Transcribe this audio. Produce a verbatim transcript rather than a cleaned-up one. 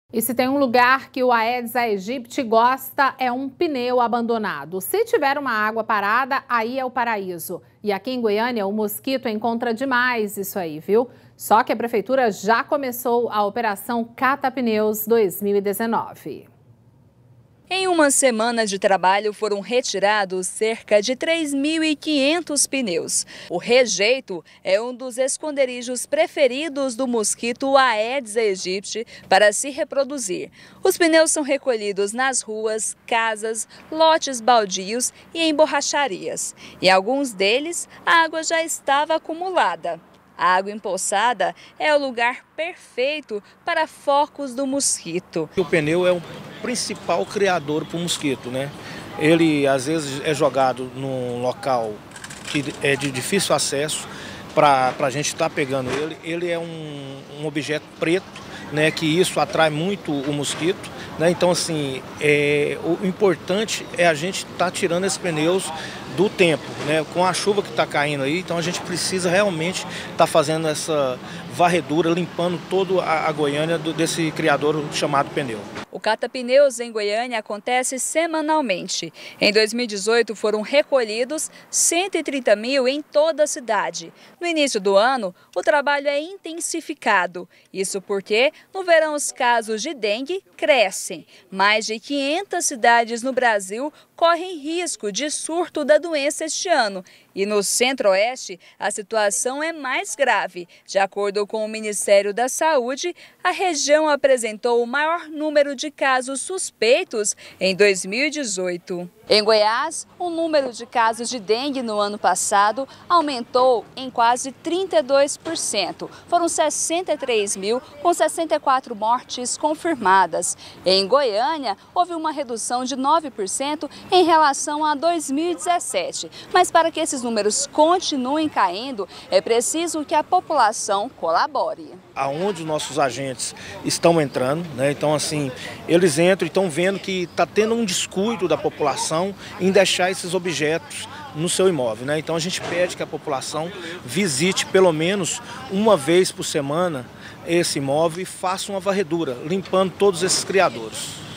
E se tem um lugar que o Aedes aegypti gosta, é um pneu abandonado. Se tiver uma água parada, aí é o paraíso. E aqui em Goiânia, o mosquito encontra demais isso aí, viu? Só que a prefeitura já começou a Operação Cata Pneus dois mil e dezenove. Em uma semana de trabalho foram retirados cerca de três mil e quinhentos pneus. O rejeito é um dos esconderijos preferidos do mosquito Aedes aegypti para se reproduzir. Os pneus são recolhidos nas ruas, casas, lotes baldios e em borracharias. Em alguns deles, a água já estava acumulada. A água empoçada é o lugar perfeito para focos do mosquito. O pneu é o principal criador para o mosquito, né? Ele às vezes é jogado num local que é de difícil acesso para a gente estar pegando ele. Ele é um, um objeto preto, né? Que isso atrai muito o mosquito, né? Então assim, é, o importante é a gente estar tirando esses pneus do tempo, né? Com a chuva que está caindo aí, então a gente precisa realmente estar fazendo essa varredura, limpando toda a, a Goiânia do, desse criador chamado pneu. O Cata Pneus em Goiânia acontece semanalmente. Em dois mil e dezoito foram recolhidos cento e trinta mil em toda a cidade. No início do ano, o trabalho é intensificado. Isso porque no verão os casos de dengue crescem. Mais de quinhentas cidades no Brasil correm risco de surto da doença este ano. E no Centro-Oeste, a situação é mais grave. De acordo com o Ministério da Saúde, a região apresentou o maior número de casos suspeitos em dois mil e dezoito. Em Goiás, o número de casos de dengue no ano passado aumentou em quase trinta e dois por cento. Foram sessenta e três mil, com sessenta e quatro mortes confirmadas. Em Goiânia, houve uma redução de nove por cento em relação a dois mil e dezessete. Mas para que esses números continuem caindo, é preciso que a população colabore. Aonde os nossos agentes estão entrando, né? Então assim, eles entram e estão vendo que está tendo um descuido da população em deixar esses objetos no seu imóvel, né? Então a gente pede que a população visite pelo menos uma vez por semana esse imóvel e faça uma varredura, limpando todos esses criadouros.